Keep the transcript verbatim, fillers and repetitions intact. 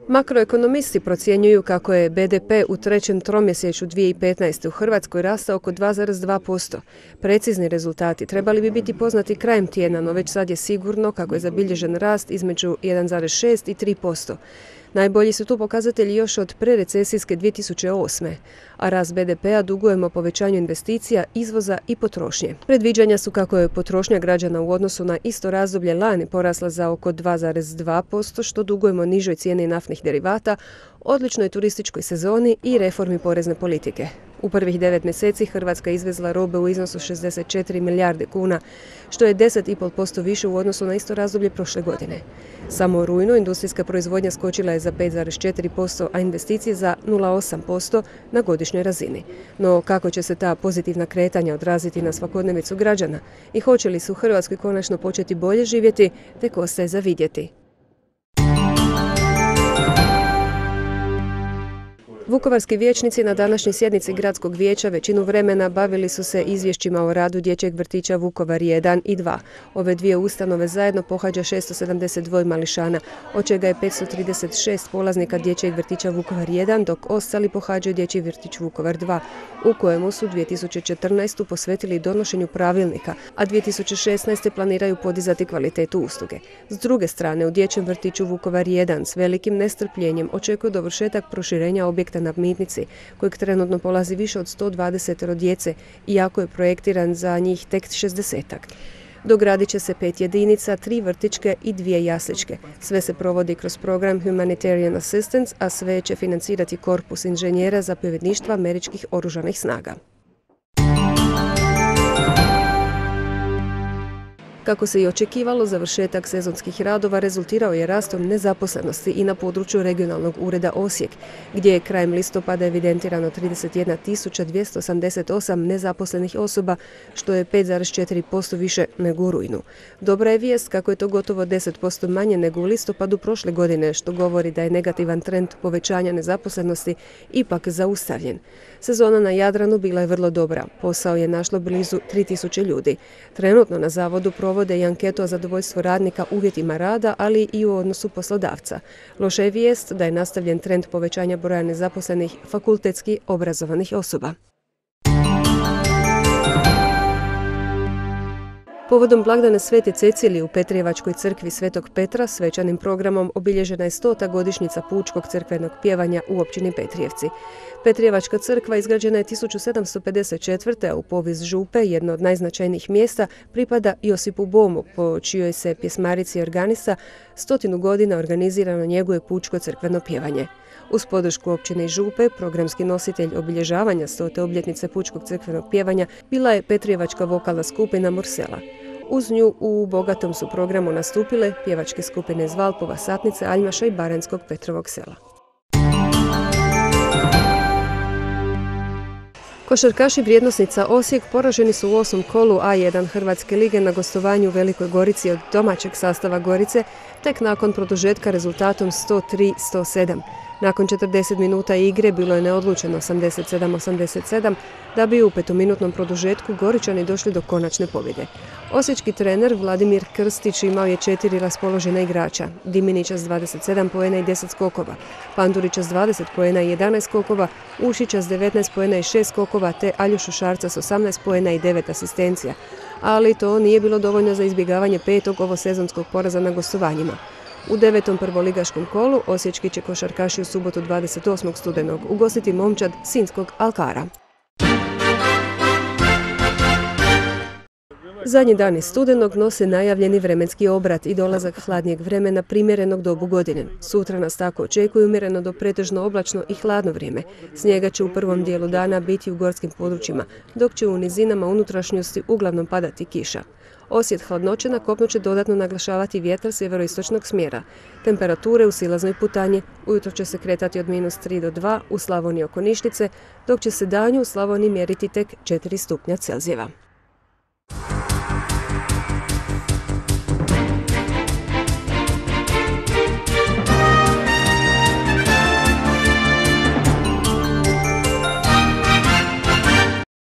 Makroekonomisti procjenjuju kako je be de pe u trećem tromjesečju dvije tisuće petnaeste. u Hrvatskoj rastao oko dva zarez dva posto. Precizni rezultati trebali bi biti poznati krajem tjedna, no već sad je sigurno kako je zabilježen rast između jedan zarez šest i tri posto. Najbolji su tu pokazatelji još od prerecesijske dvije tisuće osme. a rast be de pea dugujemo povećanju investicija, izvoza i potrošnje. Predviđanja su kako je potrošnja građana u odnosu na isto razdoblje lani porasla za oko dva zarez dva posto, što dugujemo nižoj cijeni naftnih derivata, odličnoj turističkoj sezoni i reformi porezne politike. U prvih devet mjeseci Hrvatska izvezla robe u iznosu šezdeset četiri milijarde kuna, što je deset zarez pet posto više u odnosu na isto razdoblje prošle godine. Samo u rujnu industrijska proizvodnja skočila je za pet zarez četiri posto, a investicije za nula zarez osam posto na godišnjoj razini. No kako će se ta pozitivna kretanja odraziti na svakodnevicu građana i hoće li se u Hrvatskoj konačno početi bolje živjeti, tek ostaje za vidjeti. Vukovarski vijećnici na današnjoj sjednici gradskog vijeća većinu vremena bavili su se izvješćima o radu dječjeg vrtića Vukovar jedan i dva. Ove dvije ustanove zajedno pohađa šesto sedamdeset dva mališana, od čega je petsto trideset šest polaznika dječjeg vrtića Vukovar jedan, dok ostali pohađaju dječji vrtić Vukovar dva, u kojemu su dvije tisuće četrnaeste. posvetili donošenju pravilnika, a dvije tisuće šesnaeste. planiraju podizati kvalitetu usluge. S druge strane, u dječjem vrtiću Vukovar jedan s velikim nestrpljenjem očekuju dovršetak proširenja objekta na Mitnici, kojeg trenutno polazi više od sto dvadeset djece, iako je projektiran za njih tek šezdesetak. Dogradit će se pet jedinica, tri vrtićke i dvije jasličke. Sve se provodi kroz program Humanitarian Assistance, a sve će financirati korpus inženjera zapovjedništva američkih oružanih snaga. Kako se i očekivalo, završetak sezonskih radova rezultirao je rastom nezaposlenosti i na području regionalnog ureda Osijek, gdje je krajem listopada evidentirano trideset jedna tisuća dvjesto osamdeset osam nezaposlenih osoba, što je pet zarez četiri posto više nego u rujnu. Dobra je vijest kako je to gotovo deset posto manje nego u listopadu prošle godine, što govori da je negativan trend povećanja nezaposlenosti ipak zaustavljen. Sezona na Jadranu bila je vrlo dobra. Posao je našlo blizu tri tisuće ljudi. Trenutno na zavodu provode i anketu o zadovoljstvu radnika uvjetima rada, ali i u odnosu poslodavca. Loša je vijest da je nastavljen trend povećanja broja nezaposlenih fakultetski obrazovanih osoba. Povodom blagdana Svete Cecilije u Petrijevačkoj crkvi Svetog Petra svečanim programom obilježena je stota godišnjica pučkog crkvenog pjevanja u općini Petrijevci. Petrijevačka crkva izgrađena je tisuću sedamsto pedeset četvrte. a u povijest župe, jedno od najznačajnijih mjesta, pripada Josipu Bomu, po čijoj se pjesmarici i organista stotinu godina organizirano njeguje pučko crkveno pjevanje. Uz podršku općine i župe, programski nositelj obilježavanja stote obljetnice pučkog crkvenog pjevanja bila je Petrijevačka vokalna skupina Morsela. Uz nju u bogatom su programu nastupile pjevačke skupine iz Valpova, Satnice, Aljmaša i Baranjskog Petrovog sela. Košarkaši Vrijednosnica Osijek poraženi su u osmom kolu A jedan Hrvatske lige na gostovanju u Velikoj Gorici od domaćeg sastava Gorice, tek nakon produžetka rezultatom sto tri sto sedam. Nakon četrdeset minuta igre bilo je neodlučeno osamdeset sedam osamdeset sedam, da bi u petominutnom produžetku Goričani došli do konačne pobjede. Osječki trener Vladimir Krstić imao je četiri raspoložena igrača, Diminića s dvadeset sedam poena i deset skokova, Pandurića s dvadeset poena i jedanaest skokova, Ušića s devetnaest poena i šest skokova te Aljošu Šarca s osamnaest poena i devet asistencija, ali to nije bilo dovoljno za izbjegavanje petog ovosezonskog poraza na gostovanjima. U devetom prvoligaškom kolu osječki će košarkaši u subotu dvadeset osmog studenog ugostiti momčad Sinjskog Alkara. Zadnji dani studenog nose najavljeni vremenski obrat i dolazak hladnijeg vremena primjerenog dobu godine. Sutra nas tako očekuju umjereno do pretežno oblačno i hladno vrijeme. Snijega će u prvom dijelu dana biti u gorskim područjima, dok će u nizinama unutrašnjosti uglavnom padati kiša. Osjet hladnoće na kopnu će dodatno naglašavati vjetar sjeveroistočnog smjera. Temperature u silaznoj putanji ujutro će se kretati od minus tri do dva, u Slavoniji oko Ništice, dok će se danju u Slavoniji mjeriti tek četiri stupnja Celzijeva.